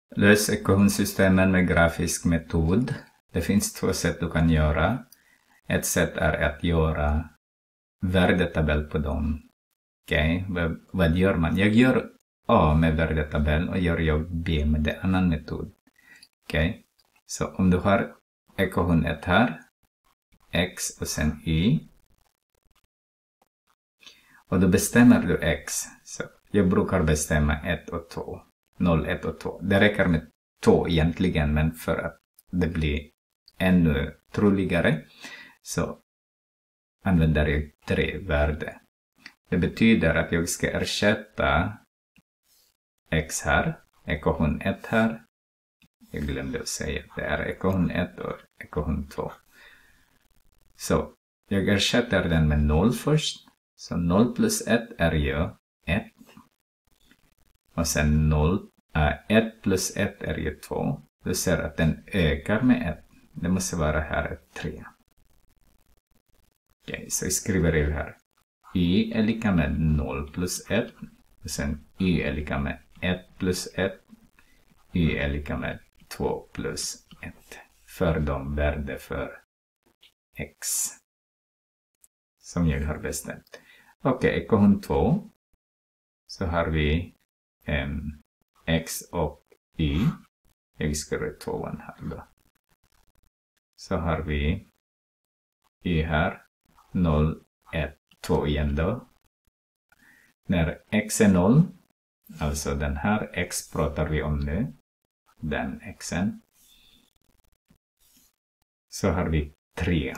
Lös ekvationssystemen med grafisk metod. Det finns 2 sätt du kan göra. Ett sätt är att göra värdetabell på dem. Okej, vad gör man? Jag gör A med värdetabell och gör B med en annan metod. Okej, så om du har ekvation 1 här, x och sen y. Och då bestämmer du x. Så jag brukar bestämma 1 och 2. 0, 1 och 2. Det räcker med 2 egentligen, men för att det blir ännu troligare så använder jag 3 värde. Det betyder att jag ska ersätta x här, ekvation 1 här. Jag glömde att säga att det är ekvation 1 och ekvation 2. Så jag ersätter den med 0 först. Så 0 plus 1 är ju 1. Och sen 1 plus 1 är ju 2. Du ser att den ökar med 1. Det måste vara här 3. Okej, så jag skriver det här. Y är lika med 0 plus 1. Och sen y är lika med 1 plus 1. Y är lika med 2 plus 1. För de värde för x. Som jag har bestämt. Okej, ekvation 2. Så har vi x och y. Jag skriver 2 här då. Så har vi y här. 0, 1, 2 igen då. När x är 0. Alltså den här x pratar vi om nu. Den xen. Så har vi 3.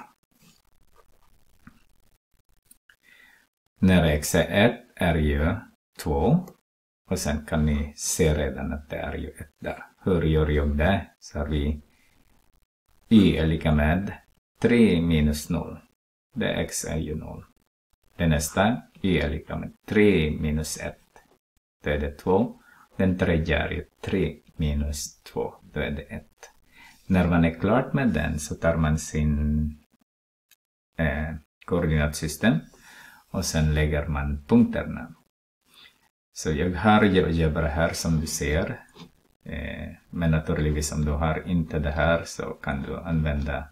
När x är 1 är ju 2. Och sen kan ni se redan att det är ju 1 där. Hur gör jag det? Så har vi y är lika med 3 minus 0. Det x är ju 0. Det nästa y är lika med 3 minus 1. Då är det 2. Den tredje är ju 3 minus 2. Då är det 1. När man är klart med den så tar man sin koordinatsystem. Och sen lägger man punkterna. Så jag har GeoGebra här som du ser. Men naturligtvis om du har inte det här så kan du använda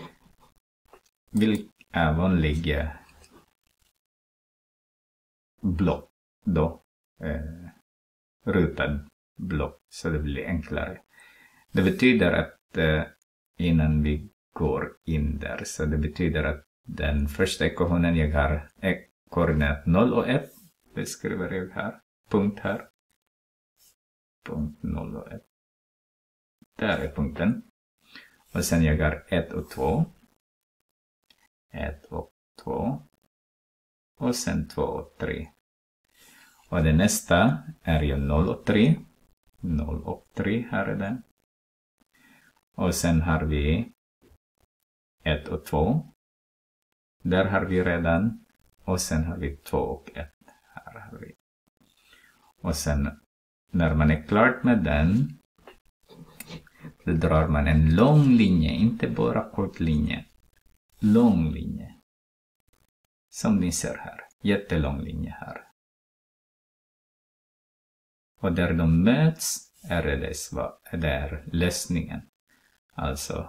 vanliga block då. Rutad block så det blir enklare. Det betyder att innan vi går in där så det betyder att den första ekvationen jag har är koordinat 0 och 1. Det skriver jag här. Punkt här. Punkt 0 och 1. Där är punkten. Och sen jag har 1 och 2. 1 och 2. Och sen 2 och 3. Och det nästa är ju 0 och 3. 0 och 3 här är den. Och sen har vi 1 och 2. Där har vi redan. Och sen har vi 2 och 1. Här har vi. Och sen när man är klart med den. Då drar man en lång linje. Inte bara kort linje. Lång linje. Som ni ser här. Jättelång linje här. Och där de möts är det är lösningen. Alltså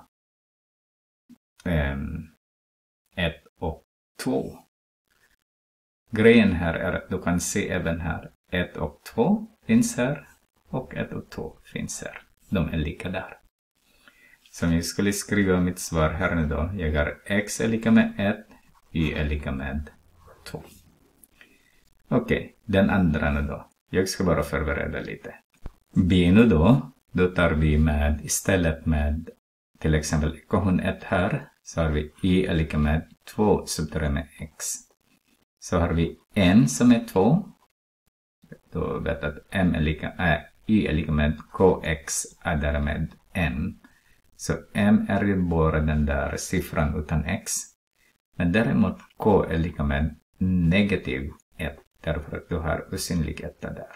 1 och 2. Grejen här är att du kan se även här 1 och 2 finns här och 1 och 2 finns här. De är lika där. Så jag skulle skriva mitt svar här nu då. Jag har x är lika med 1, y är lika med 2. Okej, den andra nu då. Jag ska bara förbereda lite. B nu då tar vi med istället med till exempel ekvation 1 här. Så har vi y är lika med 2 subtraherat med x. Så har vi n som är 2. Då vet att y är lika med kx är därmed n. Så m är ju bara den där siffran utan x. Men däremot k är lika med negativ 1. Därför att du har osynlig 1 där.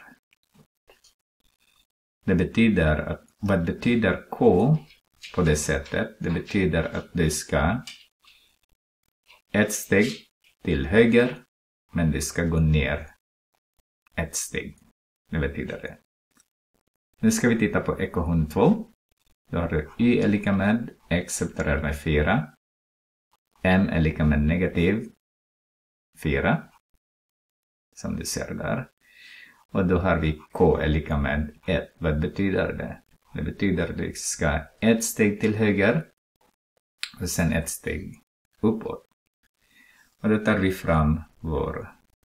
Det betyder att, vad betyder k på det sättet? Det betyder att det ska ett steg till höger. Men det ska gå ner ett steg. Det betyder det. Nu ska vi titta på ekvation 2. Då har du y är lika med x subtraherat med 4. M är lika med negativ 4. Som du ser där. Och då har vi k är lika med 1. Vad betyder det? Det betyder att vi ska ett steg till höger. Och sen ett steg uppåt. Och då tar vi fram vår...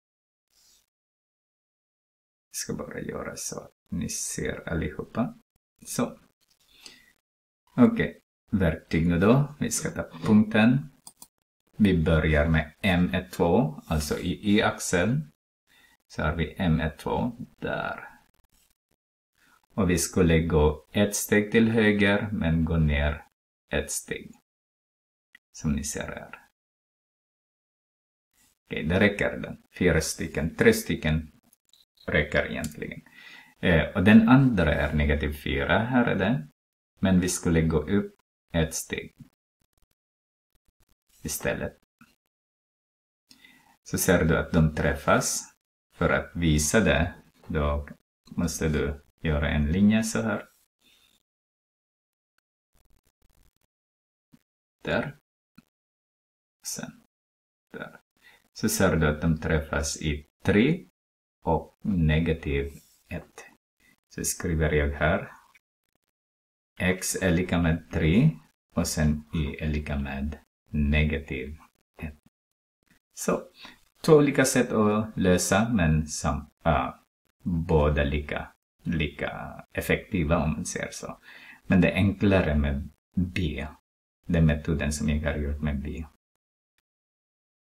Jag ska bara göra så att ni ser allihopa. Så. Okej. Verktyg nu då. Vi ska ta punkten. Vi börjar med M12. Alltså i y-axeln. Så har vi M12 där. Och vi skulle gå ett steg till höger. Men gå ner ett steg. Som ni ser här. Okej, det räcker den. 4 stycken, 3 stycken räcker egentligen. Och den andra är negativ 4, här är den. Men vi skulle gå upp ett steg istället. Så ser du att de träffas. För att visa det, då måste du göra en linje så här. Där. Sen där. Så ser du att de träffas i 3 och negativ 1. Så skriver jag här. X är lika med 3 och sen y är lika med negativ 1. Så, 2 olika sätt att lösa, men båda lika effektiva om man säger så. Men det är enklare med B. Den metoden som jag har gjort med B.